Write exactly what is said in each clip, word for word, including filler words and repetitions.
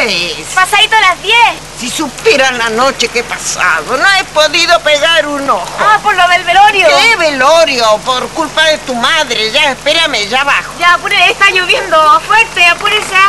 hora es? Pasadito las diez. Si supieran la noche que he pasado, no he podido pegar un ojo. Ah, por lo del velorio. ¿Qué velorio? Por culpa de tu madre. Ya, espérame, ya bajo. Ya, apure, está lloviendo fuerte, apure ya.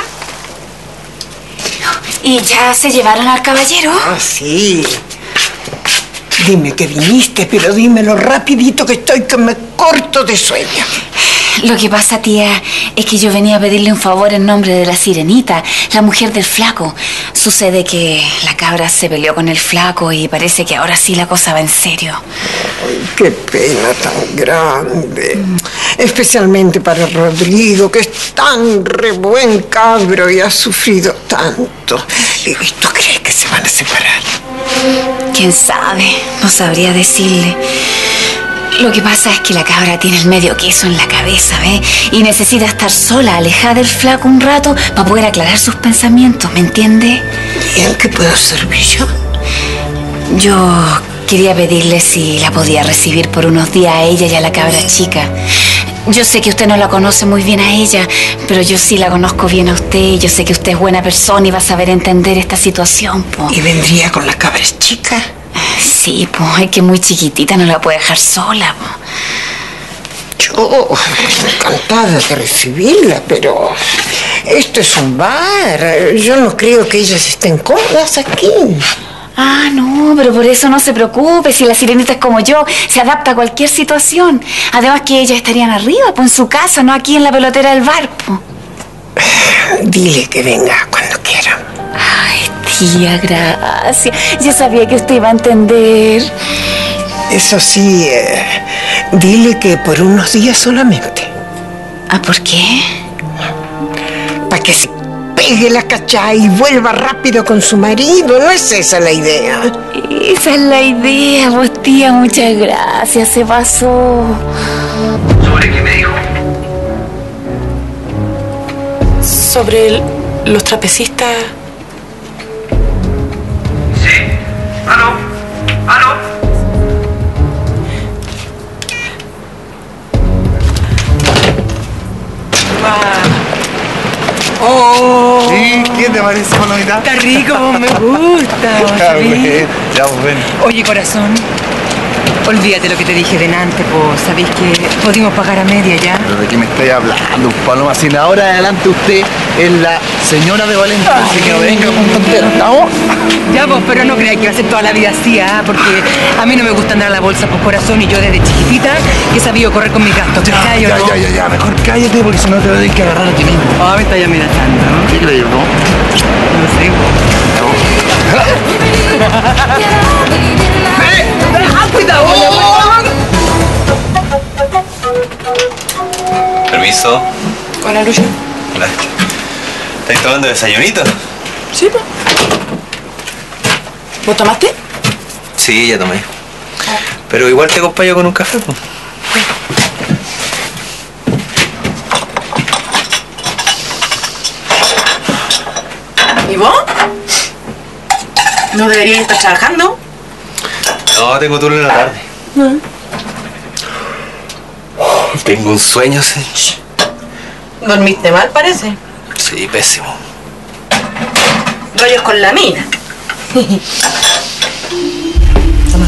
¿Y ya se llevaron al caballero? Ah, sí. Dime que viniste, pero dímelo rapidito que estoy que me corto de sueño. Lo que pasa, tía, es que yo venía a pedirle un favor en nombre de la Sirenita, la mujer del flaco. Sucede que la cabra se peleó con el flaco y parece que ahora sí la cosa va en serio. Ay, qué pena tan grande. Mm. Especialmente para Rodrigo, que es tan re buen cabro y ha sufrido tanto. ¿Y tú crees que se van a separar? ¿Quién sabe? No sabría decirle. Lo que pasa es que la cabra tiene el medio queso en la cabeza, ¿ves? Y necesita estar sola, alejada del flaco un rato para poder aclarar sus pensamientos, ¿me entiende? ¿Y en qué puedo servir yo? Yo quería pedirle si la podía recibir por unos días a ella y a la cabra chica. Yo sé que usted no la conoce muy bien a ella, pero yo sí la conozco bien a usted. Yo sé que usted es buena persona y va a saber entender esta situación, po. ¿Y vendría con la cabra chica? Sí, pues, es que muy chiquitita, no la puede dejar sola, po. Yo encantada de recibirla, pero esto es un bar. Yo no creo que ellas estén cómodas aquí. Ah, no, pero por eso no se preocupe. Si la Sirenita es como yo, se adapta a cualquier situación. Además que ellas estarían arriba, pues en su casa, no aquí en la pelotera del bar, pues. Dile que venga cuando quiera. Ay, tía, gracias. Yo sabía que usted iba a entender. Eso sí, eh, dile que por unos días solamente. ¿Ah, por qué? Para que se pegue la cachá y vuelva rápido con su marido. ¿No es esa la idea? Esa es la idea, vos, tía. Muchas gracias. Se pasó. ¿Sobre qué me dijo? Sobre el, los trapecistas. Sí. ¿Aló? ¿Aló? Oh. Sí, ¿qué te parece, Palomita? Está rico, me gusta. Está bien, ya, pues ven. Oye, corazón, olvídate lo que te dije delante, pues sabéis que pudimos pagar a media ya. ¿Pero de qué me estáis hablando, Paloma? Si ahora adelante usted es la señora de Valentina, así que no venga con tonteras, ¿estamos? Ya vos, pero no creáis que va a ser toda la vida así, ¿ah? Porque a mí no me gusta andar a la bolsa por corazón y yo desde chiquitita que he sabido correr con mis gastos. Ya, ¿Te ya, no? ya, ya, ya, mejor cállate porque si no te voy a tener que agarrar a ti mismo. Ah, me está ya amenazando, ¿no? ¿Qué crees, no? No sé, ¡Ah, cuidado! Permiso. Hola, Lucho. Hola. ¿Estáis tomando desayunito? Sí, pues. ¿Vos tomaste? Sí, ya tomé. Pero igual te acompaño con un café, pues. ¿Y vos? ¿No deberías estar trabajando? No, tengo turno en la tarde. No. Tengo un sueño, sí. ¿Dormiste mal, parece? Sí, pésimo. Rollos con la mina. Toma.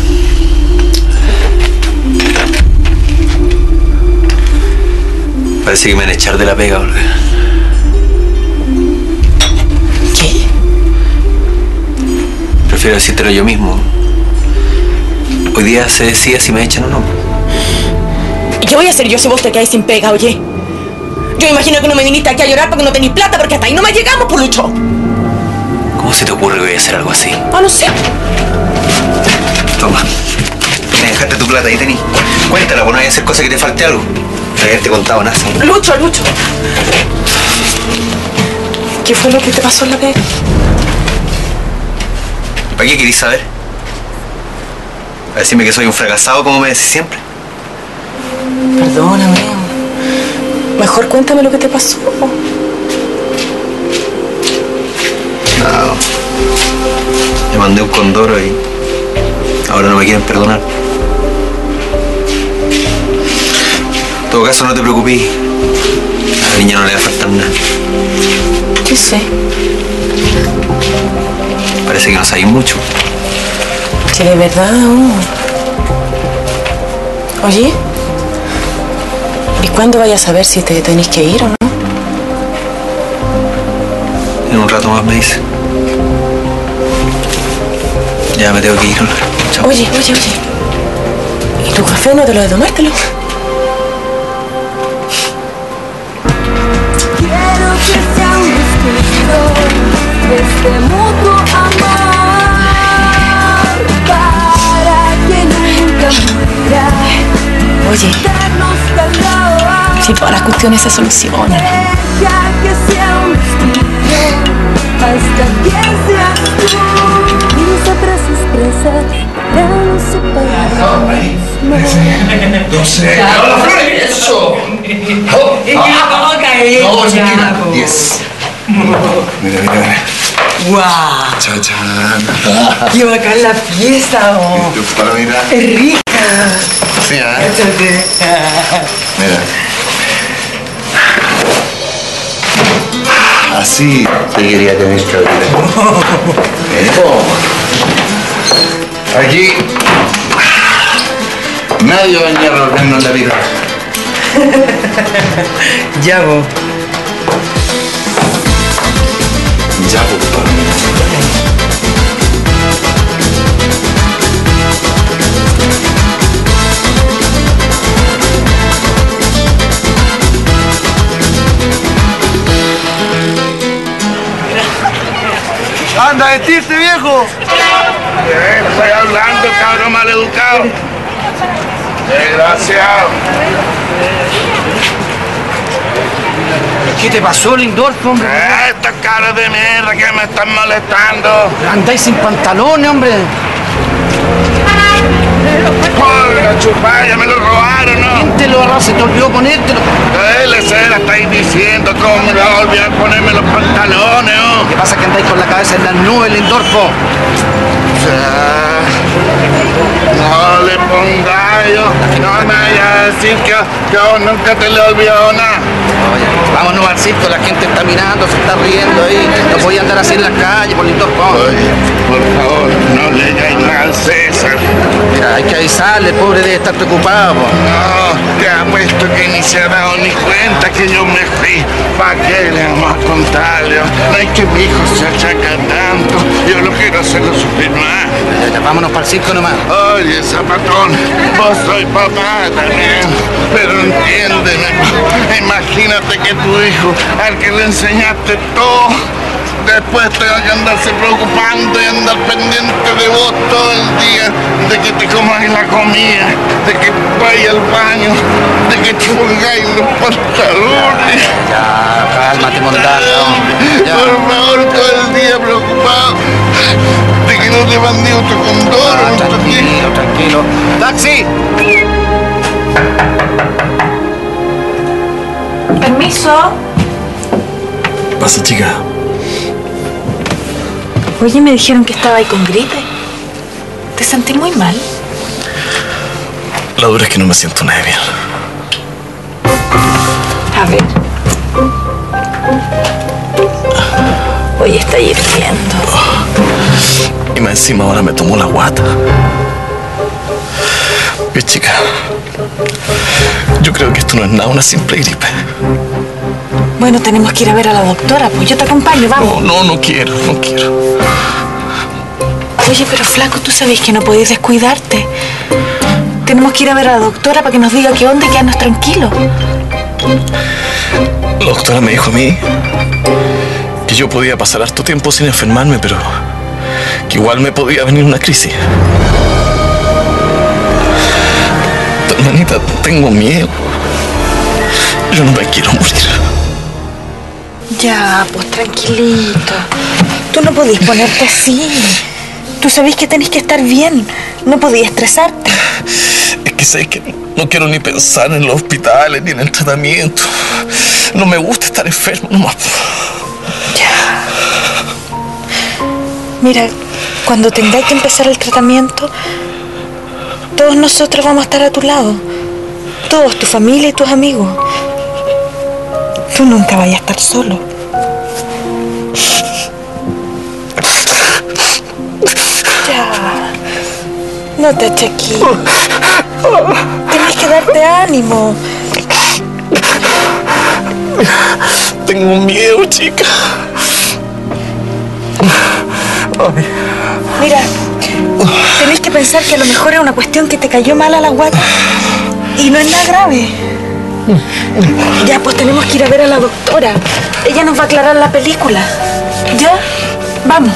Parece que me van a echar de la pega, Olga. ¿Qué? Prefiero decírtelo yo mismo. Hoy día se decide si me echan o no. ¿Y qué voy a hacer yo si vos te quedáis sin pega, oye? Yo imagino que no me viniste aquí a llorar porque no tenéis plata, porque hasta ahí no me llegamos, por Lucho. ¿Cómo se te ocurre que voy a hacer algo así? Ah, no sé. Toma. Me dejaste tu plata ahí, tení. Cuéntala, pues no hay que hacer cosas que te falte algo. No haberte contado nada. Lucho, Lucho. ¿Qué fue lo que te pasó en la pega? ¿Para qué querís saber? ¿Para decirme que soy un fracasado como me decís siempre? Perdóname. Mejor cuéntame lo que te pasó. Nada. Le mandé un condoro y ahora no me quieren perdonar. En todo caso, no te preocupes. A la niña no le va a faltar nada. Sí sé. Parece que no sabéis mucho. Sí, de verdad. Oh. Oye, ¿y cuándo vayas a saber si te tenéis que ir o no? En un rato más me dice. Ya me tengo que ir. Chao. Oye, oye, oye. ¿Y tu café no te lo de tomártelo? Quiero que sea un despido de este mutuo amor para que nunca muera. Oye, Darnos calor. si todas las cuestiones se solucionan. Deja que sea un despido hasta que seas tú. Prisa tras presa, ya no separamos. No sé. ¡Hola, Flores! ¡Eso! ¿Cómo cae? No, tranquila. Diez. Mira, mira, mira. ¡Guau! Chachán. ¡Qué bacán la fiesta! Oh. Tu palomita. ¡Es rica! Sí, ¿eh? Échate. Mira. Así te quería tener que abrir. Aquí nadie va a venir a revolvernos la vida. Ya, vos. Ya, pues, palomita. ¡Anda a vestirte, viejo! ¿Qué estoy hablando, cabrón maleducado? Desgraciado. ¿Qué te pasó, Lindorf, hombre? Eh, Estos caras de mierda que me están molestando. Andáis sin pantalones, hombre. Joder, la chupalla, me lo robaron, ¿no? ¿Quién te lo agarró? ¿Se te olvidó ponértelo? Él se la estáis diciendo, ¿cómo me va a olvidar ponerme los pantalones, ¿no? Lo que pasa es que andáis con la cabeza en las nubes, Lindorfo. No le pongáis, no me vayas a decir que, que vos nunca te le he olvidado nada. Oye, vámonos al circo, la gente está mirando, se está riendo ahí. No podía andar así en la calle, por Lindorfo. Oye, por favor, no le digáis nada al César. Mira, hay que avisarle, el pobre debe estar preocupado. Po. No, te apuesto que ni se ha dado ni cuenta que yo me fui. ¿Para qué le vamos a contarle? No hay que mi hijo se achaca tanto. Yo lo quiero hacerlo sufrir más. Ya, ya, vámonos para el circo nomás. Oye, zapatón, vos soy papá también. Pero entiéndeme, imagínate que tu hijo, al que le enseñaste todo, después tenga que andarse preocupando y andar pendiente de vos todo el día, de que te comáis la comida, de que vayas al baño, de que te pongáis los pantalones. Ya, cálmate, mondazo. Por favor, todo el día preocupado de que no te mande otro condoro. Ah, tranquilo, tranquilo. ¡Taxi! Permiso. Pasa, chica. Oye, me dijeron que estaba ahí con gripe. Te sentí muy mal. La dura es que no me siento nada bien. A ver. Oye, está hirviendo. Y más encima ahora me tomó la guata. Pues, chica, yo creo que esto no es nada, una simple gripe. Bueno, tenemos que ir a ver a la doctora, pues yo te acompaño, vamos. No, no, no quiero, no quiero. Oye, pero flaco, tú sabes que no podés descuidarte. Tenemos que ir a ver a la doctora para que nos diga qué onda y quedarnos tranquilos. La doctora me dijo a mí que yo podía pasar harto tiempo sin enfermarme, pero que igual me podía venir una crisis. Hermanita, tengo miedo. Yo no me quiero morir. Ya, pues tranquilito. Tú no podís ponerte así. Tú sabés que tenés que estar bien. No podías estresarte. Es que sé que no quiero ni pensar en los hospitales ni en el tratamiento. No me gusta estar enfermo nomás. Ya. Mira, cuando tengáis que empezar el tratamiento, todos nosotros vamos a estar a tu lado. Todos, tu familia y tus amigos. Tú nunca vayas a estar solo. No te achaquís. Tienes que darte ánimo. Tengo miedo, chica. Ay. Mira, tenés que pensar que a lo mejor es una cuestión que te cayó mal a la guata y no es nada grave. Ya, pues tenemos que ir a ver a la doctora. Ella nos va a aclarar la película. ¿Ya? Vamos.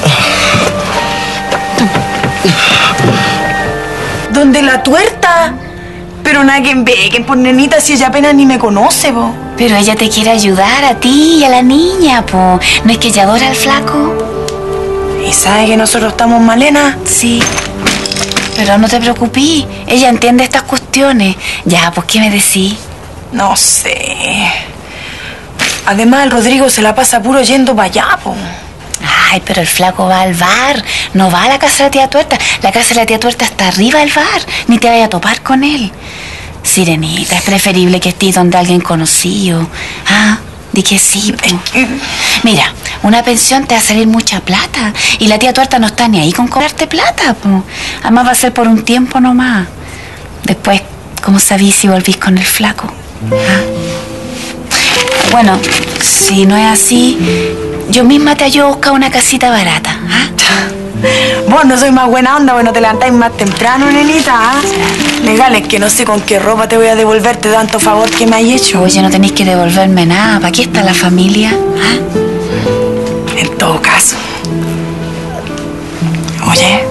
¿Dónde la tuerta? Pero nada que ve, por nenita, si ella apenas ni me conoce, po. Pero ella te quiere ayudar a ti y a la niña, po. ¿No es que ella adora al flaco? ¿Y sabe que nosotros estamos malenas? Sí. Pero no te preocupes, ella entiende estas cuestiones. Ya, pues, ¿qué me decís? No sé. Además, el Rodrigo se la pasa puro yendo para allá, po. Ay, pero el flaco va al bar, no va a la casa de la tía Tuerta. La casa de la tía Tuerta está arriba del bar, ni te vayas a topar con él. Sirenita, es preferible que estés donde alguien conocido. Ah, di que sí, po. Mira, una pensión te va a salir mucha plata y la tía Tuerta no está ni ahí con cobrarte plata, po. Además va a ser por un tiempo nomás. Después, ¿cómo sabís si volvís con el flaco? ¿Ah? Bueno, si no es así, yo misma te ayudo a buscar una casita barata. ¿Ah? Vos no soy más buena onda, bueno, te levantáis más temprano, nenita. ¿Ah? Legal, es que no sé con qué ropa te voy a devolverte tanto favor que me hay hecho. Oye, no tenéis que devolverme nada. ¿Para qué está la familia? ¿Ah? En todo caso. Oye.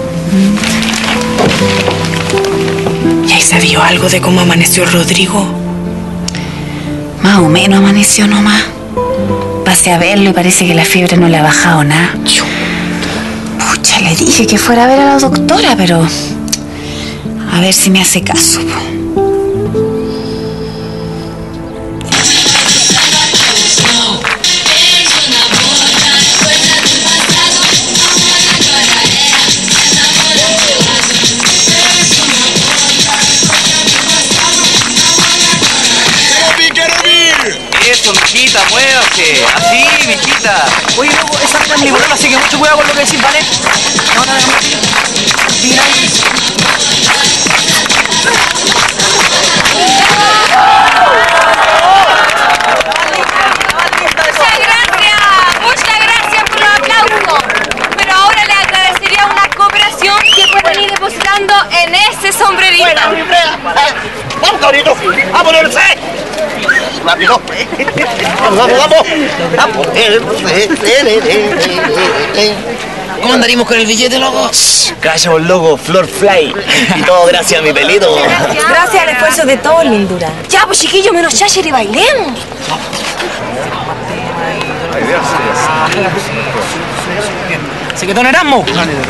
¿Ya has sabido algo de cómo amaneció el Rodrigo? Más o menos amaneció nomás. Pasé a verlo y parece que la fiebre no le ha bajado nada. Pucha, le dije que fuera a ver a la doctora, pero... a ver si me hace caso. Eso, mijita, muévase. Así, mijita. Oye, loco, esa mina es mi bolola, así que mucho cuidado con lo que decís, ¿vale? No, no, no. Mira. Muchas gracias, muchas gracias por los aplausos. Pero ahora le agradecería una cooperación que pueden ir depositando en ese sombrerito. ¡Vamos, cabrito! ¡A ponerse! ¡Rápido! ¡Vamos, vamos, vamos! ¡A ponerse! ¿Cómo andaríamos con el billete, loco? Calla, un loco, Flor Fly. Y todo gracias a mi pelito. Gracias, gracias al esfuerzo de todos, lindura. Ya, pues chiquillos, menos chácher y bailemos. ¿Se quedó en Erasmo?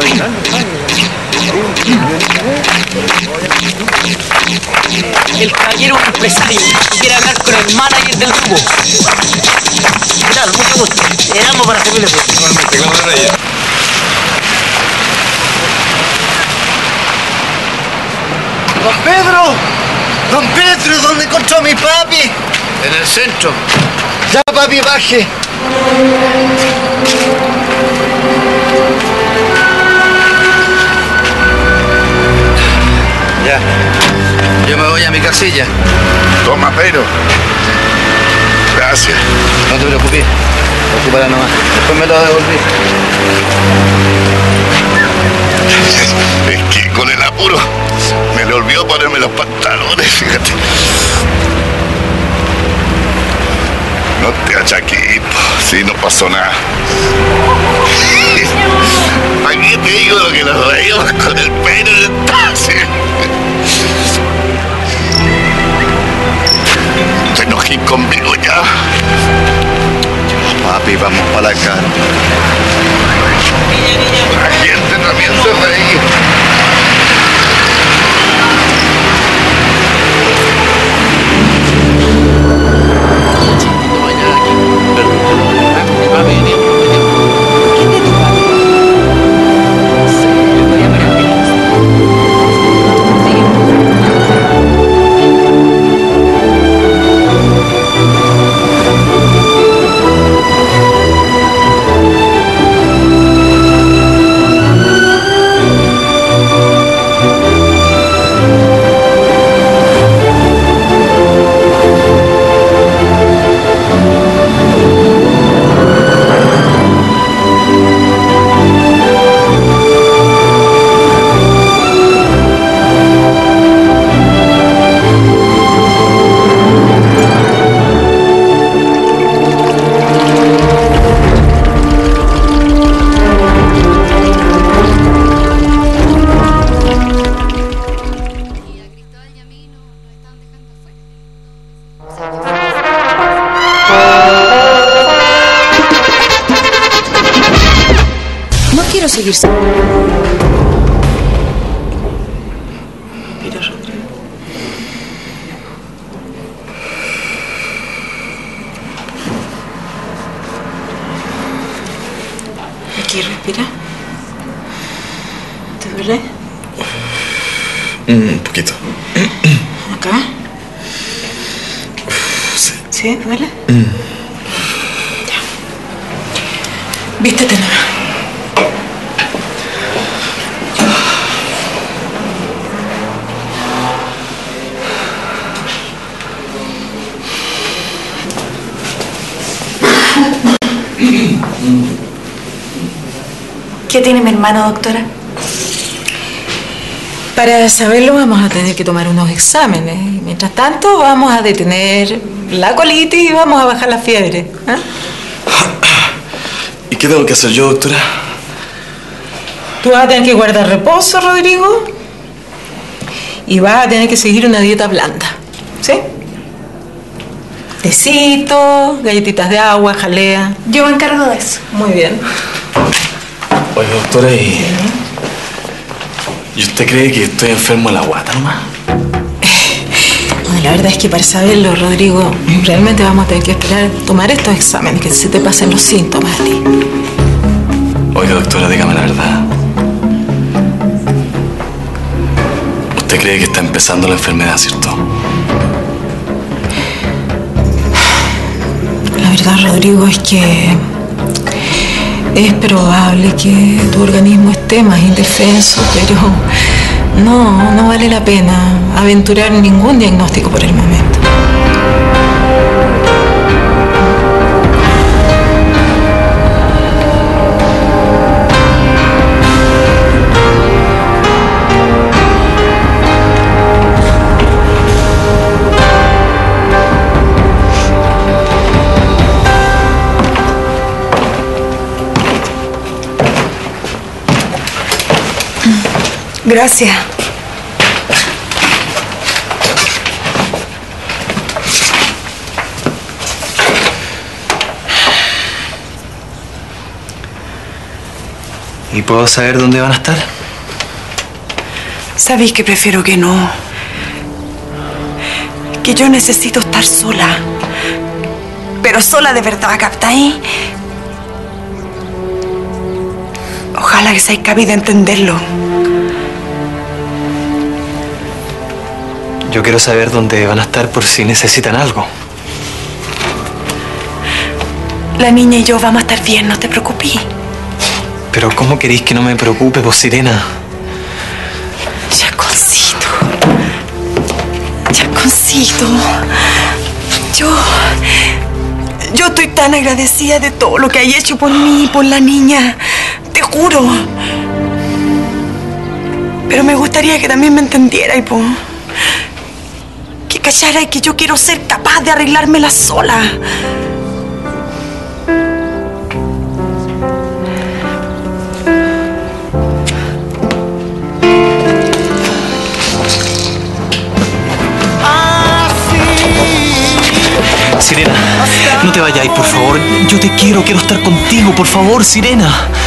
El caballero empresario quiere hablar con el manager del grupo. ¿Qué tal? Mucho gusto. Erasmo para servirle. Igualmente, ¿cómo te reyes? ¡Don Pedro! ¡Don Pedro! ¿Dónde encontró a mi papi? En el centro. Ya, papi, baje. Ya. Yo me voy a mi casilla. Toma, Pedro. Gracias. No te preocupes. Ocúpala nomás. Después me lo devolví. Es que con el apuro me le olvidó ponerme los pantalones, fíjate. No te achaques, si no pasó nada. ¿Para qué te digo lo que nos reímos con el pelo en el taxi? Te enojes conmigo ya. Papi, vamos para la cara. La gente también se reía. seguir. Mira, Rodrigo. Aquí, respira. ¿Te duele? Un poquito. ¿Acá? Sí. ¿Sí? ¿Duele? Mm. Ya. Vístete nomás. ¿Qué tiene mi hermano, doctora? Para saberlo vamos a tener que tomar unos exámenes. Y mientras tanto vamos a detener la colitis y vamos a bajar la fiebre. ¿Eh? ¿Y qué tengo que hacer yo, doctora? Tú vas a tener que guardar reposo, Rodrigo. Y vas a tener que seguir una dieta blanda. ¿Sí? Tecito, galletitas de agua, jalea. Yo me encargo de eso. Muy bien. Oye, doctora, ¿y, ¿y usted cree que estoy enfermo de la guata nomás? Bueno, la verdad es que para saberlo, Rodrigo, realmente vamos a tener que esperar tomar estos exámenes, que se te pasen los síntomas a ti. Oiga, doctora, dígame la verdad. ¿Usted cree que está empezando la enfermedad, cierto? La verdad, Rodrigo, es que es probable que tu organismo esté más indefenso, pero no, no vale la pena aventurar ningún diagnóstico por el momento. Gracias. ¿Y puedo saber dónde van a estar? Sabéis que prefiero que no. Que yo necesito estar sola. Pero sola de verdad, ¿captáis? Ojalá que seáis cabido entenderlo. Yo quiero saber dónde van a estar por si necesitan algo. La niña y yo vamos a estar bien, no te preocupes. Pero ¿cómo queréis que no me preocupe, pues, Sirena? Chasconcito. Chasconcito. Yo... Yo estoy tan agradecida de todo lo que hay hecho por mí y por la niña. Te juro. Pero me gustaría que también me entendierais, po. Que callarais que yo quiero ser capaz de arreglármela sola. Sirena, no te vayáis, por favor. Yo te quiero, quiero estar contigo, por favor, Sirena.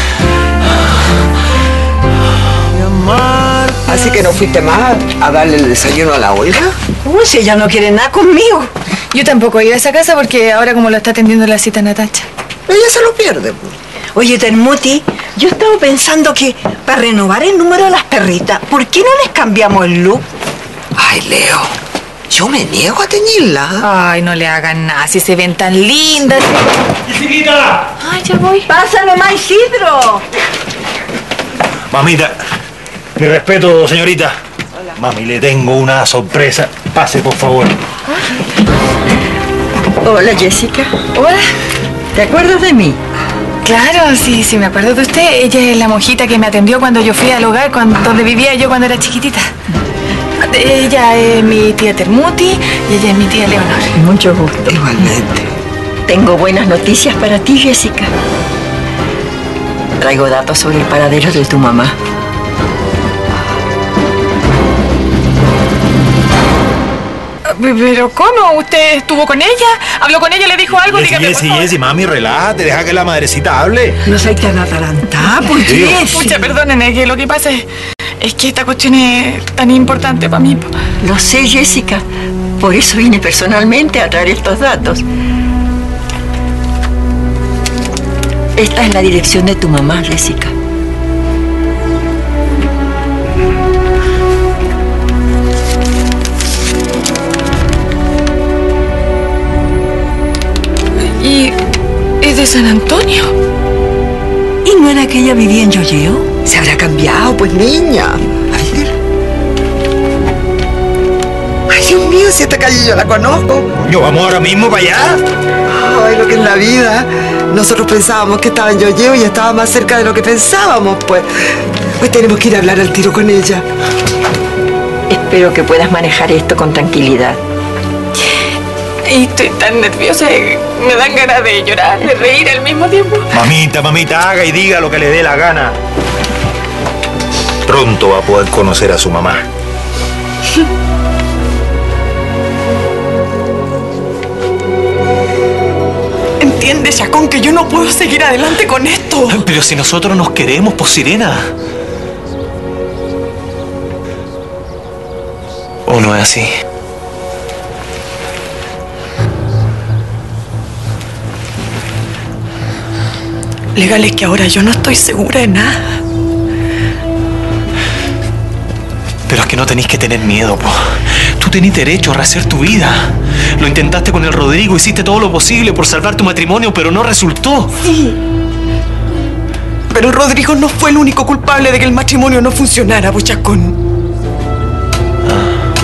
Así que no fuiste más a darle el desayuno a la Olga. Uy, si ella no quiere nada conmigo. Yo tampoco he ido a esa casa porque ahora como lo está atendiendo la cita Natacha. Ella se lo pierde. Oye, Termuti, yo estaba pensando que para renovar el número de las perritas, ¿por qué no les cambiamos el look? Ay, Leo, yo me niego a teñirla. Ay, no le hagan nada, si se ven tan lindas. ¡Chiquita! Ay, ya voy. ¡Pásame más, Isidro! Mamita, mi respeto, señorita. Hola. Mami, le tengo una sorpresa. Pase, por favor. Hola, Jessica. Hola. ¿Te acuerdas de mí? Claro, sí, sí, me acuerdo de usted. Ella es la monjita que me atendió cuando yo fui al hogar cuando, donde vivía yo cuando era chiquitita. Ella es mi tía Termuti y ella es mi tía Leonor. Mucho gusto. Igualmente. Tengo buenas noticias para ti, Jessica. Traigo datos sobre el paradero de tu mamá. ¿Pero cómo? ¿Usted estuvo con ella? ¿Habló con ella? ¿Le dijo algo? Jessy, Dígame, Jessy, por favor. Jessy, mami, relájate, deja que la madrecita hable. No soy tan atalantada, pues, Jessy. Pucha, perdónenme, que lo que pasa es, es que esta cuestión es tan importante para mí. Lo sé, Jessica. Por eso vine personalmente a traer estos datos. Esta es la dirección de tu mamá, Jessica. ¿Y es de San Antonio? ¿Y no era que ella vivía en Yoyeo? Se habrá cambiado, pues, niña. A ver. Ay, Dios mío, si esta calle yo la conozco. Yo vamos ahora mismo para allá. Ay, lo que es la vida. Nosotros pensábamos que estaba en Yoyeo y estaba más cerca de lo que pensábamos, pues. Pues tenemos que ir a hablar al tiro con ella. Espero que puedas manejar esto con tranquilidad. Y estoy tan nerviosa que me dan ganas de llorar, de reír al mismo tiempo. Mamita, mamita, haga y diga lo que le dé la gana. Pronto va a poder conocer a su mamá. ¿Entiende, Chacón, que yo no puedo seguir adelante con esto? Pero si nosotros nos queremos, pues, Sirena. ¿O no es así? Legal es que ahora yo no estoy segura de nada. Pero es que no tenéis que tener miedo, po. Tú tenés derecho a rehacer tu vida. Lo intentaste con el Rodrigo, hiciste todo lo posible por salvar tu matrimonio, pero no resultó. Sí. Pero Rodrigo no fue el único culpable de que el matrimonio no funcionara, Bochacón. Ah.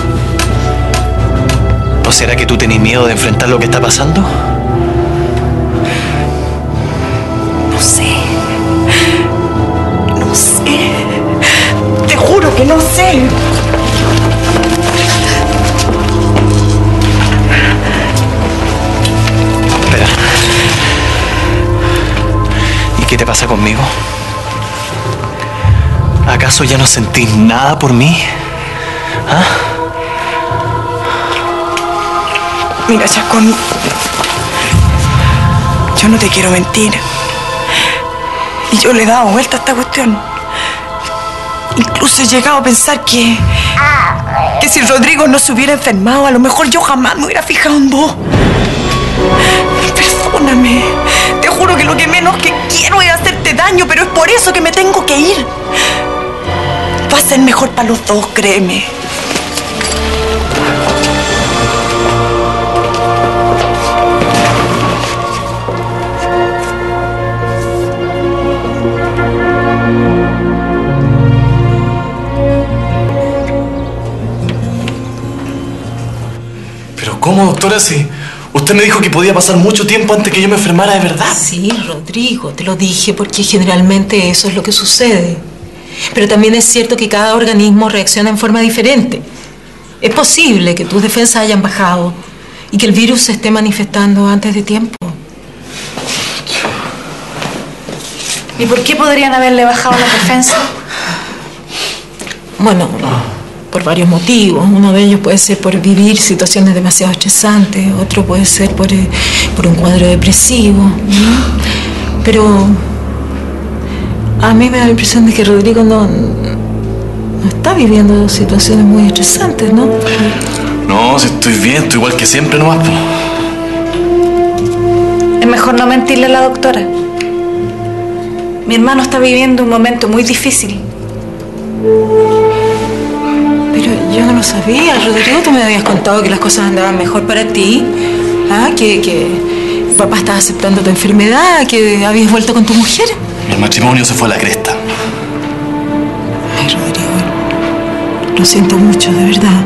¿O será que tú tenés miedo de enfrentar lo que está pasando? No sé. No sé. Te juro que no sé. Espera. ¿Y qué te pasa conmigo? ¿Acaso ya no sentís nada por mí? ¿Ah? Mira, Chacón, yo no te quiero mentir. Y yo le he dado vuelta a esta cuestión. Incluso he llegado a pensar que... que si Rodrigo no se hubiera enfermado, a lo mejor yo jamás me hubiera fijado en vos. Perdóname. Te juro que lo que menos que quiero es hacerte daño, pero es por eso que me tengo que ir. Va a ser mejor para los dos, créeme. ¿Cómo, doctora? Si usted me dijo que podía pasar mucho tiempo antes que yo me enfermara de verdad. Sí, Rodrigo, te lo dije porque generalmente eso es lo que sucede. Pero también es cierto que cada organismo reacciona en forma diferente. Es posible que tus defensas hayan bajado y que el virus se esté manifestando antes de tiempo. ¿Y por qué podrían haberle bajado las defensas? Bueno, por varios motivos. Uno de ellos puede ser por vivir situaciones demasiado estresantes, otro puede ser por, eh, por un cuadro depresivo. ¿no? Pero a mí me da la impresión de que Rodrigo no, no está viviendo situaciones muy estresantes, ¿no? No, si estoy bien, estoy igual que siempre nomás. Po. Es mejor no mentirle a la doctora. Mi hermano está viviendo un momento muy difícil. Pero yo no lo sabía, Rodrigo. Tú me habías contado que las cosas andaban mejor para ti. ¿Ah? Que, que papá estaba aceptando tu enfermedad, que habías vuelto con tu mujer. El matrimonio se fue a la cresta. Ay, Rodrigo, lo siento mucho, de verdad.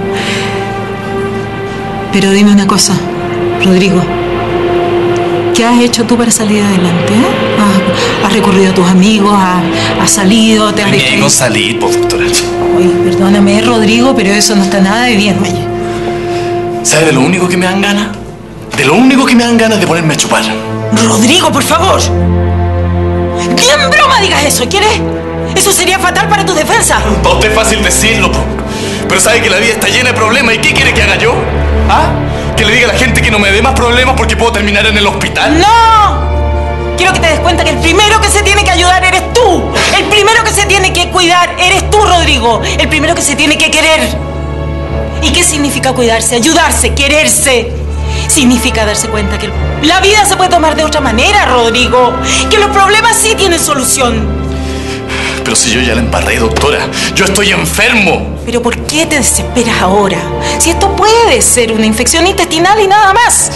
Pero dime una cosa, Rodrigo. ¿Qué has hecho tú para salir adelante? ¿eh? ¿Has, has recurrido a tus amigos? ¿Has, has salido? ¿Te has Me digo salir, po, doctora. Oye, perdóname, Rodrigo, pero eso no está nada de bien, oye. ¿Sabes de lo único que me dan ganas? De lo único que me dan ganas de ponerme a chupar. Rodrigo, por favor. ¡Ni en broma digas eso! ¿Quieres? Eso sería fatal para tu defensa. Para usted es fácil decirlo, po. Pero sabe que la vida está llena de problemas. ¿Y qué quiere que haga yo? ¿Ah? ¿Que le diga a la gente que no me dé más problemas porque puedo terminar en el hospital? ¡No! Quiero que te des cuenta que el primero que se tiene que ayudar eres tú. El primero que se tiene que cuidar eres tú, Rodrigo. El primero que se tiene que querer. ¿Y qué significa cuidarse? Ayudarse, quererse. Significa darse cuenta que la vida se puede tomar de otra manera, Rodrigo. Que los problemas sí tienen solución. Pero si yo ya la embarré, doctora. Yo estoy enfermo. ¿Pero por qué te desesperas ahora? Si esto puede ser una infección intestinal y nada más.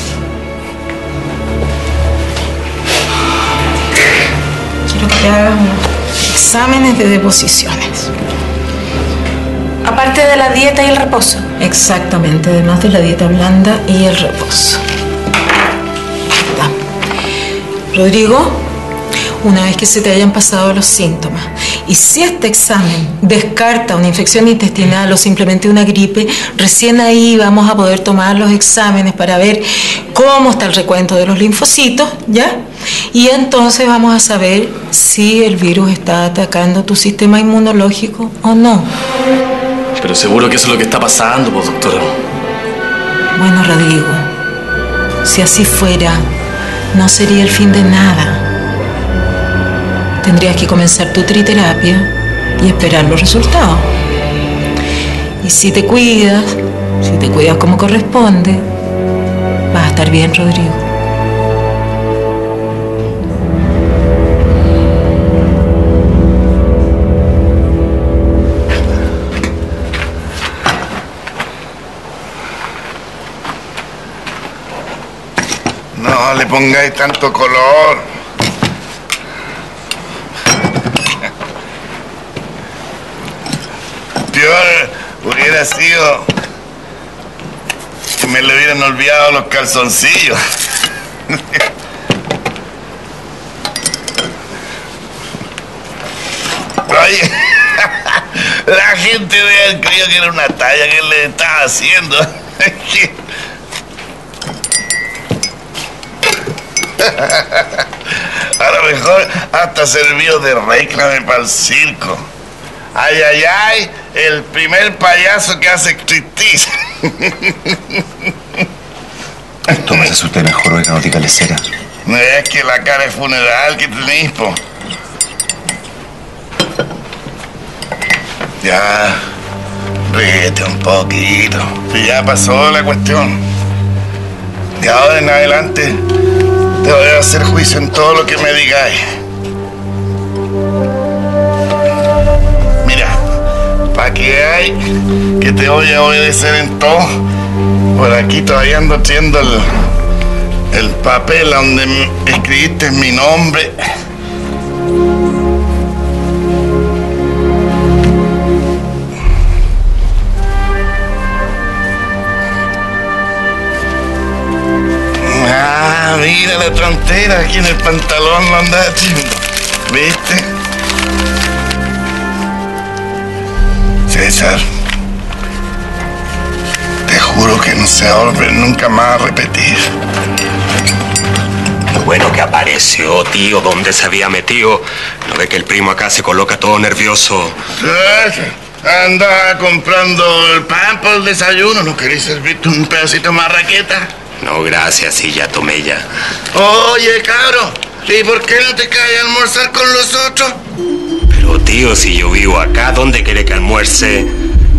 Quiero que te hagas unos exámenes de deposiciones. Aparte de la dieta y el reposo. Exactamente, además de la dieta blanda y el reposo. Está. Rodrigo, una vez que se te hayan pasado los síntomas, y si este examen descarta una infección intestinal o simplemente una gripe, recién ahí vamos a poder tomar los exámenes para ver cómo está el recuento de los linfocitos, ¿ya? Y entonces vamos a saber si el virus está atacando tu sistema inmunológico o no. Pero seguro que eso es lo que está pasando, pues, doctora. Bueno, Rodrigo, si así fuera, no sería el fin de nada. Tendrías que comenzar tu triterapia y esperar los resultados. Y si te cuidas, si te cuidas como corresponde, vas a estar bien, Rodrigo. No le pongáis tanto color. Peor hubiera sido que me le hubieran olvidado los calzoncillos. Oye, la gente debe haber creído que era una talla que le estaba haciendo. A lo mejor hasta servido de réclame para el circo. Ay, ay, ay, el primer payaso que hace striptease. Tómese su té mejor, oiga, no diga lecera. No es que la cara de funeral que tenéis, po. Ya, ríete un poquito. Que ya pasó la cuestión. De ahora en adelante te voy a hacer juicio en todo lo que me digáis. Mira, para que hay que te voy a obedecer en todo, por aquí todavía ando haciendo el, el papel donde escribiste mi nombre. Ah, mira la tontera aquí en el pantalón lo andaba haciendo. ¿Viste? César, te juro que no se va a volver nunca más a repetir. Lo bueno que apareció, tío, ¿dónde se había metido? ¿No ve que el primo acá se coloca todo nervioso? Anda comprando el pan para el desayuno. ¿No queréis servirte un pedacito más raqueta? No, gracias, sí, ya tomé ya. Oye, cabro, ¿y por qué no te caes a almorzar con los otros? Pero, tío, si yo vivo acá, ¿dónde quiere que almuerce?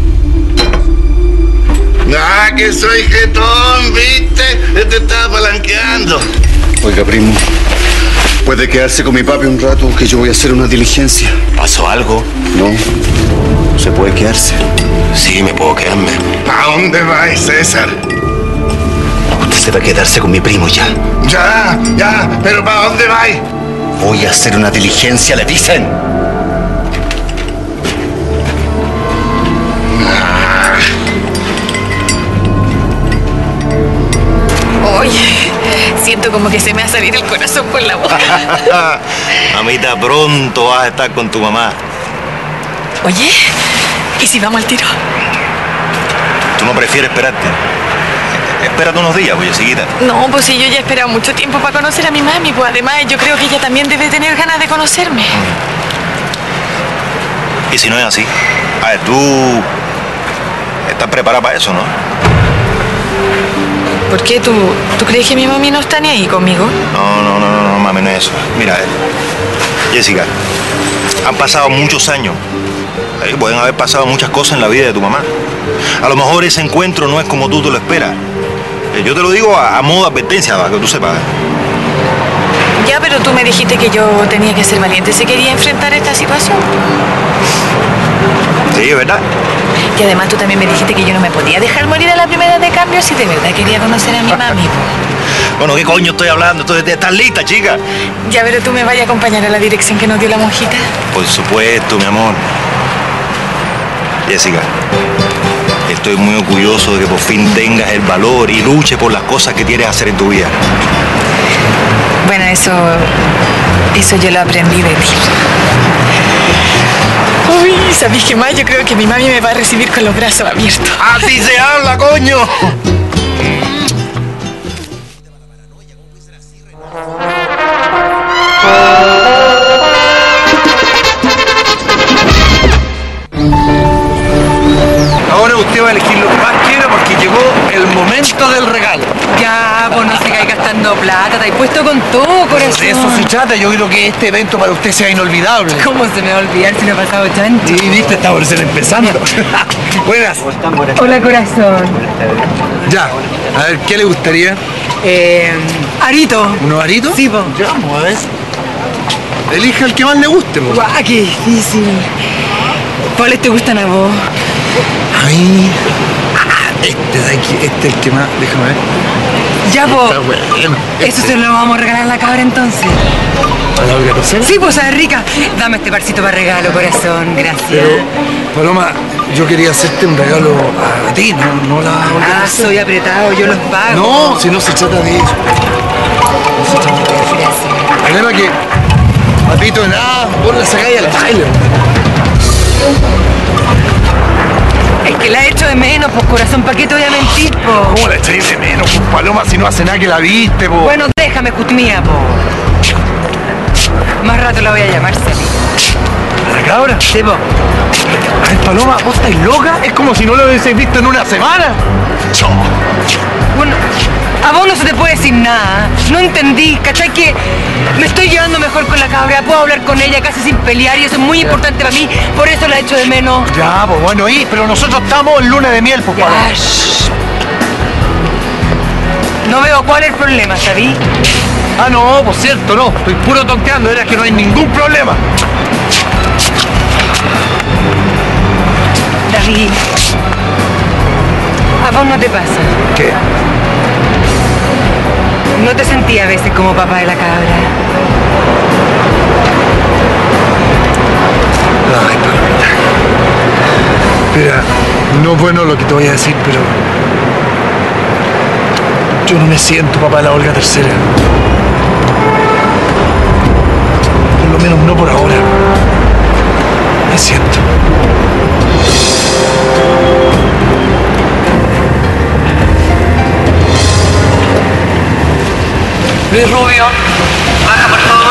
Ah, que soy jetón, ¿viste? Te estaba palanqueando. Oiga, primo, puede quedarse con mi papi un rato que yo voy a hacer una diligencia. ¿Pasó algo? No, no se puede quedarse. Sí, me puedo quedarme. ¿A dónde vais, César? Usted se va a quedarse con mi primo ya. Ya, ya, pero ¿para dónde vais? Voy a hacer una diligencia, le dicen. Oye, siento como que se me va a salir el corazón por la boca. Mamita, pronto vas a estar con tu mamá. Oye, ¿y si vamos al tiro? ¿Tú no prefieres esperarte? Espérate unos días, pues, chiquita. No, pues si yo ya he esperado mucho tiempo para conocer a mi mami, pues además yo creo que ella también debe tener ganas de conocerme. ¿Y si no es así? A ver, tú estás preparada para eso, ¿no? ¿Por qué? ¿Tú, ¿Tú crees que mi mami no está ni ahí conmigo? No, no, no, no, no, mami, no es eso. Mira, Jessica, han pasado muchos años. Eh, pueden haber pasado muchas cosas en la vida de tu mamá. A lo mejor ese encuentro no es como tú te lo esperas. Eh, yo te lo digo a, a modo de advertencia, para que tú sepas. Ya, pero tú me dijiste que yo tenía que ser valiente si quería enfrentar esta situación. Sí, ¿verdad? Y además tú también me dijiste que yo no me podía dejar morir a la primera de cambio si de verdad quería conocer a mi mami. Bueno, ¿qué coño estoy hablando? ¿Tú estás lista, chica? Ya, pero tú me vayas a acompañar a la dirección que nos dio la monjita. Por supuesto, mi amor. Jessica, estoy muy orgulloso de que por fin tengas el valor y luches por las cosas que quieres hacer en tu vida. Bueno, eso... eso yo lo aprendí de ti. Uy, ¿sabéis qué más? Yo creo que mi mami me va a recibir con los brazos abiertos. ¡Así se habla, coño! Ahora usted va a elegir lo que más quiera porque llegó el momento del regalo. Ya, pues no se cae gastando plata, te has puesto con todo, corazón. De eso se trata, yo creo que este evento para usted sea inolvidable. ¿Cómo se me va a olvidar si lo he pasado chancho? Sí, viste, está por ser empezando. Buenas. Hola, corazón. Ya, a ver, ¿qué le gustaría? Eh, arito. ¿Unos aritos? Sí, po. Ya, vamos a ver. Elija el que más le guste, po. Guau, qué difícil. ¿Cuáles te gustan a vos? A mí... Este de aquí, este es el que más... Déjame ver. Ya, po. Está bueno. Eso se lo vamos a regalar a la cabra entonces. ¿A la Olga Tercera? Sí, pues sabe rica. Dame este parcito para regalo, corazón. Gracias. Pero, Paloma, yo quería hacerte un regalo a ti, no, no la Olga Ah, Tercera. soy apretado, yo los pago. No, si no se trata de eso. No se trata de eso. Gracias. Además que, papito, de nada, vos la sacáis a la trailer. Es que la he hecho de menos, pues corazón, ¿para qué te voy a mentir, po? ¿Cómo la echáis de menos, pues, Paloma, si no hace nada que la viste, po? Bueno, déjame, Justimía, po. Más rato la voy a llamar, Celi. ¿La cabra? Sí, po. A ver, Paloma, ¿vos estáis loca? Es como si no lo hubieseis visto en una semana. Chao. Bueno, a vos no se te puede decir nada. No entendí, ¿cachai? Que me estoy llevando mejor con la cabra, puedo hablar con ella casi sin pelear y eso es muy importante para mí, por eso la echo de menos. Ya, pues bueno, y, pero nosotros estamos en luna de miel, pues, Paloma. Ya, shh. No veo cuál es el problema, ¿sabí? Ah, no, pues cierto, no. Estoy puro tonteando, era que no hay ningún problema. David, ¿a vos no te pasa? ¿Qué? ¿No te sentí a veces como papá de la cabra? Ay, Palomita. Mira, no es bueno lo que te voy a decir, pero... yo no me siento papá de la Olga Tercera. Por lo menos no por ahora. Me siento. Luis Rubio, baja por favor.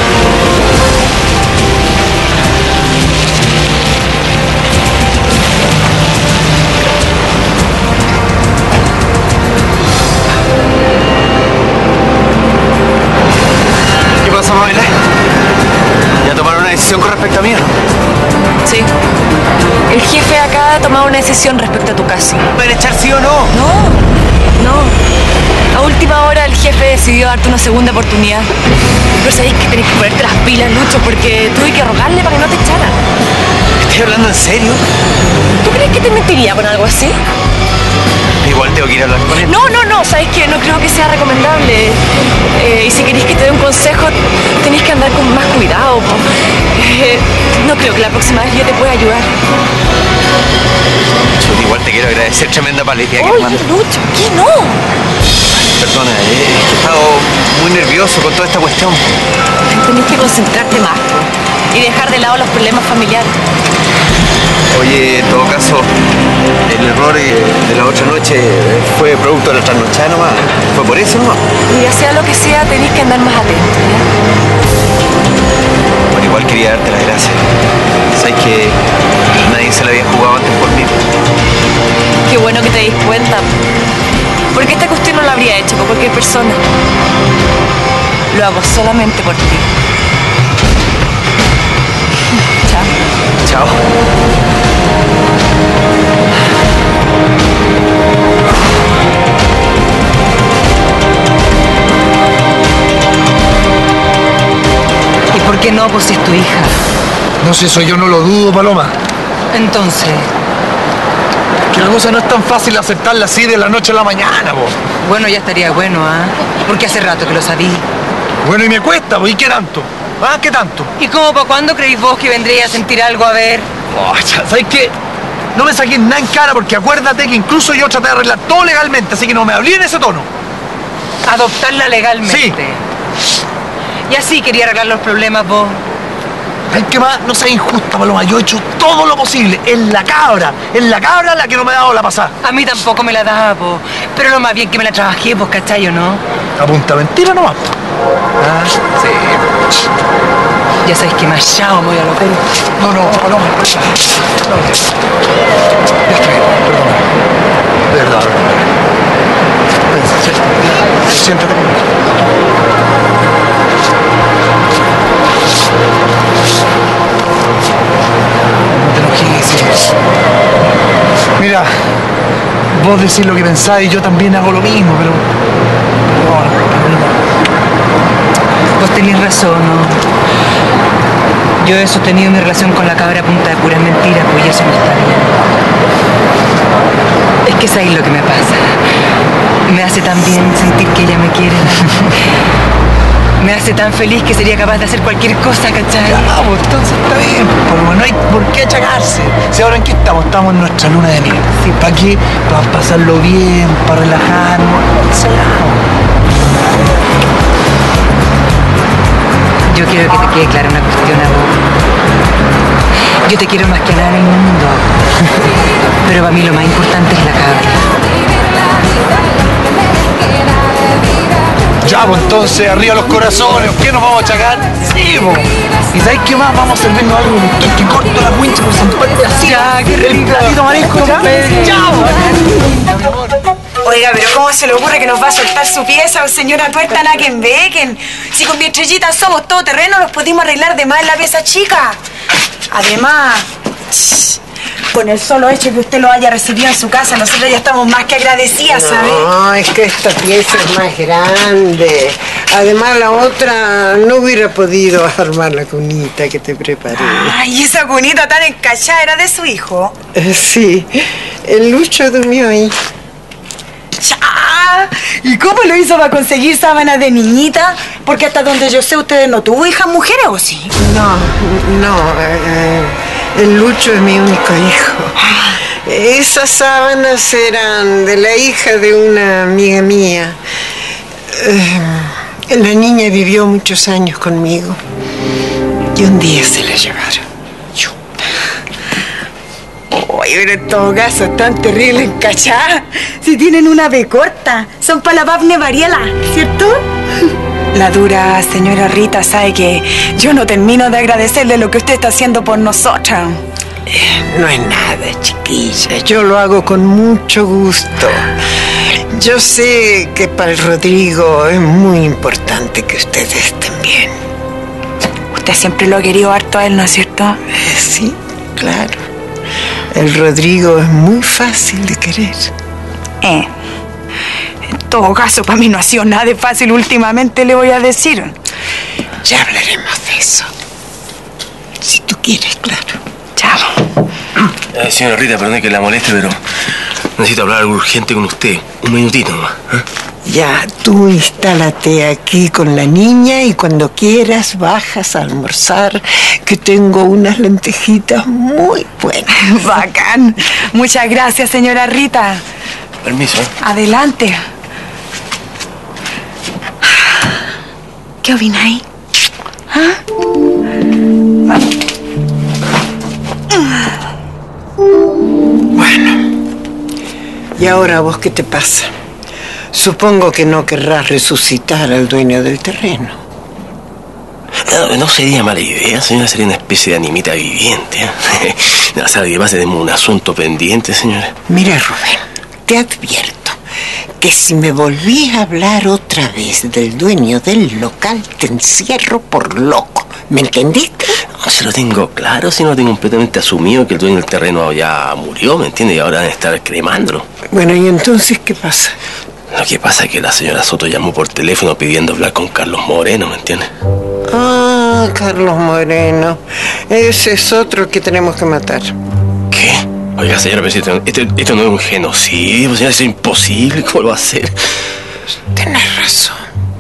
¿Qué pasa, Pamela? ¿Ya tomaron una decisión con respecto a mí, no? Sí. El jefe acá ha tomado una decisión respecto a tu caso. ¿Pueden echar sí o no? No, no. A última hora el jefe decidió darte una segunda oportunidad. Pero sabéis que tenés que ponerte las pilas, Lucho, porque tuve que rogarle para que no te echaran. ¿Estás hablando en serio? ¿Tú crees que te mentiría con algo así? Igual tengo que ir a hablar con él. No, no, no, sabes que no creo que sea recomendable. Eh, y si queréis que te dé un consejo, tenéis que andar con más cuidado. Po. Eh, no creo que la próxima vez yo te pueda ayudar. Yo igual te quiero agradecer tremenda palitia que Oye, me mandas. Lucho, ¿qué no? Perdona, eh, es que he estado muy nervioso con toda esta cuestión. Tenés que concentrarte más po, y dejar de lado los problemas familiares. Oye, en todo caso, el error eh, de la otra noche eh, fue producto de la trasnochada nomás. ¿Fue por eso nomás? Y ya sea lo que sea, tenés que andar más atento, ¿ya? Bueno, igual quería darte las gracias. Sabes que nadie se la había jugado antes por mí. Qué bueno que te dis cuenta. Porque esta cuestión no la habría hecho por cualquier persona. Lo hago solamente por ti. Chao. Chao. ¿Y por qué no? Pues si es tu hija. No sé, eso yo no lo dudo, Paloma. Entonces, Que la cosa no es tan fácil aceptarla así de la noche a la mañana, vos. bueno, ya estaría bueno, ¿ah? Porque hace rato que lo sabí. Bueno, y me cuesta, vos. ¿Y qué tanto? ¿Ah? ¿Qué tanto? ¿Y cómo para cuándo creéis vos que vendría a sentir algo a ver? Oh, ya, ¿sabes qué? No me saqué nada en cara porque acuérdate que incluso yo traté de arreglar todo legalmente, así que no me hablé en ese tono. Adoptarla legalmente. Sí. Y así quería arreglar los problemas vos. Ay, qué más, no seas injusta, Paloma. Yo he hecho todo lo posible. Es la cabra. Es la cabra la que no me ha dado la pasada. A mí tampoco me la daba, po. Pero lo más bien que me la trabajé, pues, ¿cachai o no? A punta mentira nomás. Ah, sí. Ya sabes que más chao, me voy a lo puro. No, no, Paloma. No, ya está bien, perdona. De verdad. Ven, sí. Siéntate conmigo. No te enojes. Mira, vos decís lo que pensáis y yo también hago lo mismo, pero... No, no, no, no. Vos tenés razón, ¿no? Yo he sostenido mi relación con la cabra a punta de puras mentiras, pues eso no está bien. Es que sabéis lo que me pasa. Me hace tan bien sentir que ella me quiere. Me hace tan feliz que sería capaz de hacer cualquier cosa, ¿cachai? Ya, pues entonces está bien, pero no hay por qué achacarse. Si ahora en qué estamos, estamos en nuestra luna de miel. ¿Sí? ¿Para qué? Para pasarlo bien, para relajarnos. Yo quiero que te quede clara una cuestión a vos. Yo te quiero más que nada en el mundo. Pero para mí lo más importante es la cabra. Ya, pues entonces, arriba los corazones, ¿qué nos vamos a achacar? Sí, pues. ¿Y sabes qué más? Vamos a servirnos algo que corto la wincha por zamparte así. Ya, qué rico. El platito marisco, ¿ya? ¡Chao! Oiga, pero ¿cómo se le ocurre que nos va a soltar su pieza, señora tuerta Nakenbecken? Si con mi estrellita somos todo terreno, los pudimos arreglar de más en la pieza chica. Además, con el solo hecho que usted lo haya recibido en su casa, nosotros ya estamos más que agradecidas, ¿sabe? No, es que esta pieza es más grande. Además, la otra no hubiera podido armar la cunita que te preparé. Ay, esa cunita tan encachada era de su hijo. Eh, sí, el Lucho durmió ahí. ¡Ya! ¿Y cómo lo hizo para conseguir sábanas de niñita? Porque hasta donde yo sé, ustedes no tuvo hijas mujeres, ¿o sí? No, no. Eh, el Lucho es mi único hijo. Esas sábanas eran de la hija de una amiga mía. Eh, la niña vivió muchos años conmigo. Y un día se la llevaron. Oye, pero en todo caso, están terribles encachadas. Si tienen una B corta, son para la Pabne Variela, ¿cierto? La dura señora Rita sabe que yo no termino de agradecerle lo que usted está haciendo por nosotras. No es nada, chiquilla. Yo lo hago con mucho gusto. Yo sé que para el Rodrigo es muy importante que ustedes estén bien. Usted siempre lo ha querido harto a él, ¿no es cierto? Eh, sí, claro. El Rodrigo es muy fácil de querer. Eh. En todo caso, para mí no ha sido nada de fácil últimamente, le voy a decir. Ya hablaremos de eso. Si tú quieres, claro. Chao. Eh, señora Rita, perdón que la moleste, pero necesito hablar algo urgente con usted. Un minutito nomás. ¿eh? Ya, tú instálate aquí con la niña y cuando quieras bajas a almorzar, que tengo unas lentejitas muy buenas. Bacán. Muchas gracias, señora Rita. Permiso. ¿eh? Adelante. ¿Qué opináis? ¿Ah? Bueno, ¿y ahora vos qué te pasa? Supongo que no querrás resucitar al dueño del terreno. No, no sería mala idea, señora, sería una especie de animita viviente. ¿eh? No, ¿sabe qué pasa? Tenemos un asunto pendiente, señora. Mira, Rubén, te advierto que si me volvís a hablar otra vez del dueño del local, te encierro por loco. ¿Me entendiste? No, se lo tengo claro, si no lo tengo completamente asumido que el dueño del terreno ya murió, ¿me entiendes? Y ahora deben estar cremándolo. Bueno, ¿y entonces qué pasa? Lo que pasa es que la señora Soto llamó por teléfono pidiendo hablar con Carlos Moreno, ¿me entiendes? Ah, Carlos Moreno. Ese es otro que tenemos que matar. ¿Qué? Oiga, señora, pero esto, esto, esto no es un genocidio, señora, es imposible. ¿Cómo lo va a hacer? Tenés razón.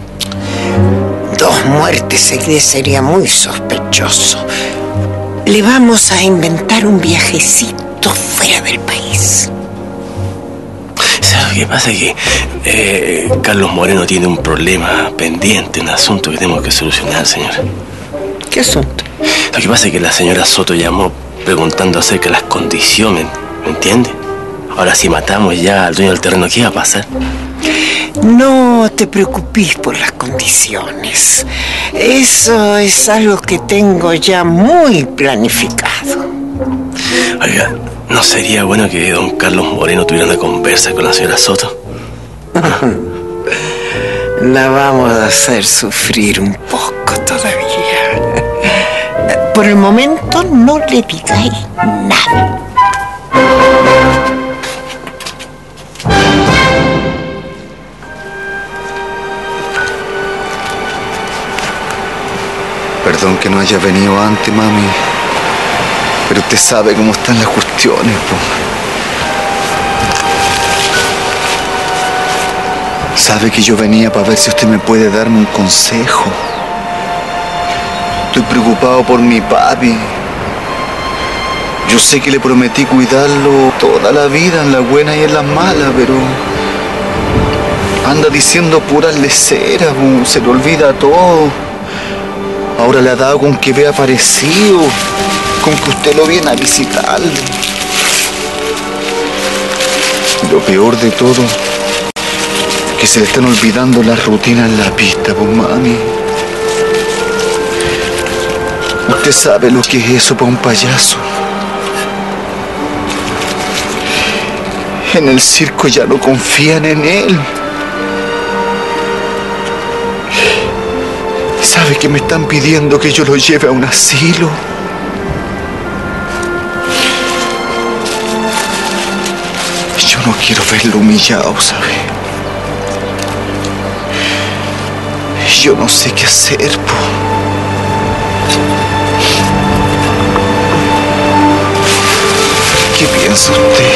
Dos muertes seguidas sería muy sospechoso. Le vamos a inventar un viajecito fuera del país. ¿Sabes lo que pasa? Es que eh, Carlos Moreno tiene un problema pendiente, un asunto que tenemos que solucionar, señora. ¿Qué asunto? Lo que pasa es que la señora Soto llamó preguntando acerca de las condiciones, ¿me entiende? Ahora, si matamos ya al dueño del terreno, ¿qué va a pasar? No te preocupes por las condiciones. Eso es algo que tengo ya muy planificado. Oiga, ¿no sería bueno que don Carlos Moreno tuviera una conversa con la señora Soto? La vamos a hacer sufrir un poco todavía. Por el momento no le digáis nada. Perdón que no haya venido antes, mami. Pero usted sabe cómo están las cuestiones, po. Sabe que yo venía para ver si usted me puede darme un consejo. Estoy preocupado por mi papi. Yo sé que le prometí cuidarlo toda la vida, en las buenas y en las malas, pero anda diciendo puras leceras, po. Se le olvida todo. Ahora le ha dado con que vea aparecido, con que usted lo viene a visitar. Y lo peor de todo, que se le están olvidando las rutinas en la pista, pues mami. Usted sabe lo que es eso para un payaso. En el circo ya no confían en él. ¿Sabe que me están pidiendo que yo lo lleve a un asilo? Yo no quiero verlo humillado, ¿sabe? Yo no sé qué hacer, po. ¿Qué piensa usted?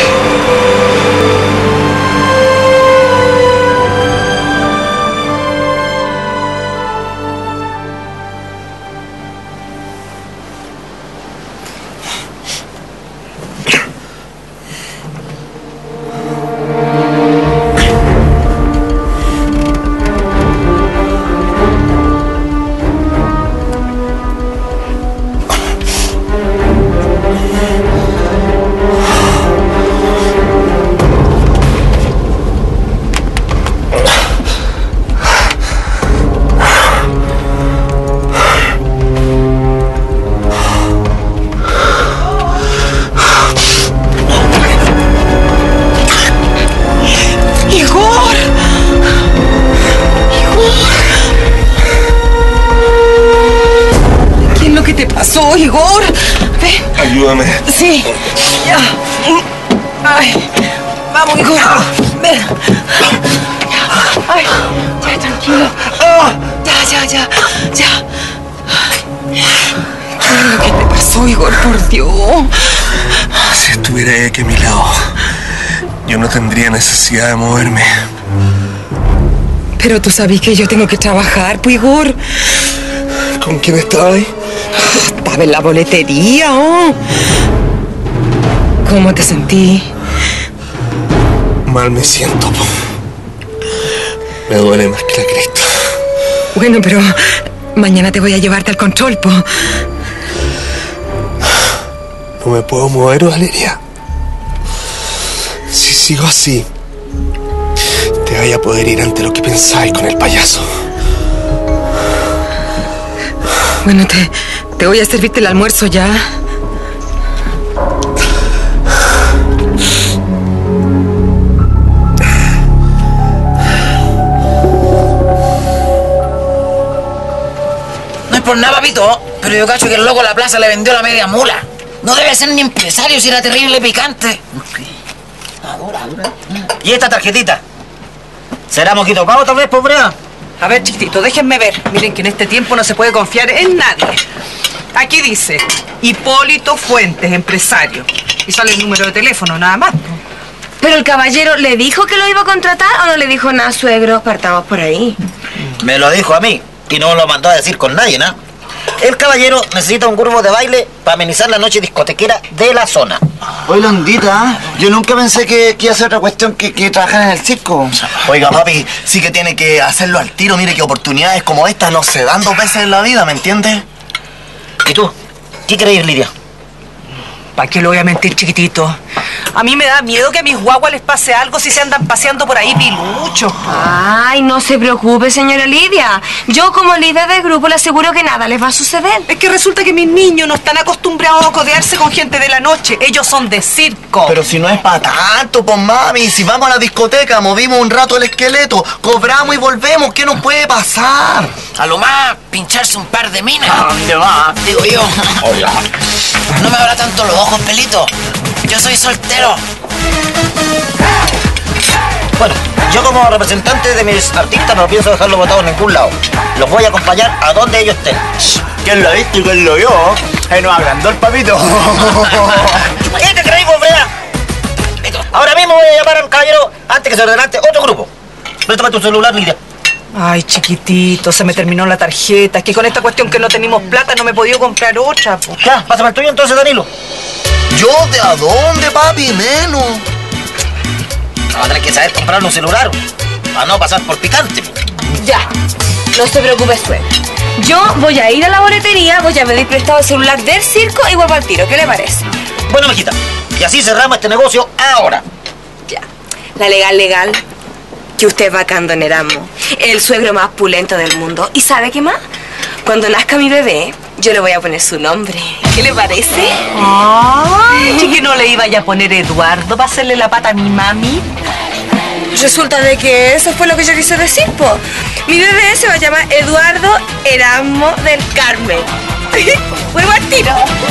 Igor, ven. Ayúdame. Sí, ya. Ay, vamos, Igor. Ven. Ay, ya, tranquilo. Ya, ya, ya, ya. ¿Qué es lo que te pasó, Igor? Por Dios. Si estuviera ella aquí a mi lado, yo no tendría necesidad de moverme. Pero tú sabes que yo tengo que trabajar, pues, Igor. ¿Con quién estaba ahí? Estaba en la boletería, ¿oh? ¿Cómo te sentí? Mal me siento, po. Me duele más que la cresta. Bueno, pero mañana te voy a llevarte al control, po. No me puedo mover, Valeria. Si sigo así, te voy a poder ir ante lo que pensáis con el payaso. Bueno, te, te voy a servirte el almuerzo ya. por nada, papito, pero yo cacho que el loco de la plaza le vendió la media mula. No debe ser ni empresario si era terrible picante. ¿Y esta tarjetita? ¿Será mojito pavo tal vez, por Brea? A ver, chiquitito, déjenme ver. Miren que en este tiempo no se puede confiar en nadie. Aquí dice, Hipólito Fuentes, empresario. Y sale el número de teléfono, nada más. ¿Pero el caballero le dijo que lo iba a contratar o no le dijo nada, suegro? Partamos por ahí. Me lo dijo a mí y no lo mandó a decir con nadie, ¿no? El caballero necesita un grupo de baile para amenizar la noche discotequera de la zona. Oye, Londita, yo nunca pensé que, que iba a ser otra cuestión que, que trabajar en el circo. Oiga, papi, sí que tiene que hacerlo al tiro. Mire que oportunidades como estas no se dan dos veces en la vida, ¿me entiendes? ¿Y tú? ¿Qué crees, Lidia? ¿Para qué lo voy a mentir, chiquitito? A mí me da miedo que a mis guaguas les pase algo si se andan paseando por ahí piluchos. Ay, no se preocupe, señora Lidia. Yo como líder del grupo le aseguro que nada les va a suceder. Es que resulta que mis niños no están acostumbrados a codearse con gente de la noche. Ellos son de circo. Pero si no es para tanto, pues mami. Si vamos a la discoteca, movimos un rato el esqueleto, cobramos y volvemos. ¿Qué nos puede pasar? A lo más, pincharse un par de minas. ¿A dónde va? Digo yo. Hola. No me abra tanto los ojos, pelito. Yo soy soltero. Bueno, yo como representante de mis artistas no pienso dejarlos botados en ningún lado. Los voy a acompañar a donde ellos estén. ¿Quién lo ha visto y quién lo vio? Ahí nos agrandó el papito. ¿Qué te creí, Brea? Ahora mismo voy a llamar al caballero antes que se adelante otro grupo. Préstame tu celular, Lidia. Ay, chiquitito, se me terminó la tarjeta. Es que con esta cuestión que no tenemos plata no me he podido comprar otra. Po. Ya, pásame el tuyo entonces, Danilo. ¿Yo de a dónde, papi? Menos. Vamos a tener que saber comprar un celular para no pasar por picante. Ya, no se preocupe, suegro. Yo voy a ir a la boletería, voy a pedir prestado el celular del circo y vuelvo al tiro. ¿Qué le parece? Bueno, mijita, y así cerramos este negocio ahora. Ya, la legal, legal. Que usted va bacán, don Erasmo. El suegro más pulento del mundo. ¿Y sabe qué más? Cuando nazca mi bebé, yo le voy a poner su nombre. ¿Qué le parece? Ay, ¿y que no le iba ya a poner Eduardo para hacerle la pata a mi mami? Resulta de que eso fue lo que yo quise decir, po. Mi bebé se va a llamar Eduardo Erasmo del Carmen. Juego al tiro.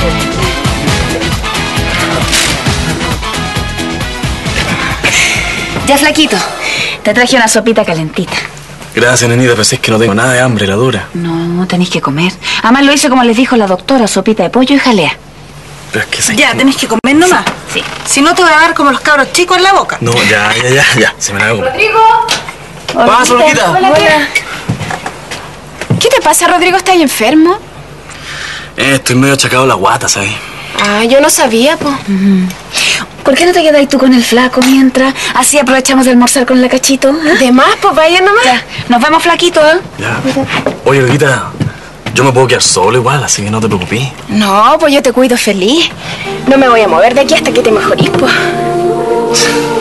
Ya, flaquito, te traje una sopita calentita. Gracias, nenita, pero si es que no tengo nada de hambre, la dura. No, tenéis que comer. Además lo hice como les dijo la doctora, sopita de pollo y jalea. Pero es que sí. Ya, tenés que comer nomás. Sí. Si no te voy a dar como los cabros chicos en la boca. No, ya, ya, ya, ya. Se me la hago comer. ¡Rodrigo! Pasa, Luquita. Hola, Hola. ¿Qué te pasa, Rodrigo? ¿Estás enfermo? Eh, estoy medio achacado la guata, ¿sabes? Ah, yo no sabía, po. Uh-huh. ¿Por qué no te quedas tú con el flaco mientras? Así aprovechamos de almorzar con la Cachito. ¿Eh? ¿De más? Pues vaya nomás. Ya. Nos vemos, flaquito, ¿eh? Ya. Oye, Luquita, yo me puedo quedar solo igual, así que no te preocupes. No, pues yo te cuido feliz. No me voy a mover de aquí hasta que te mejorís, pues.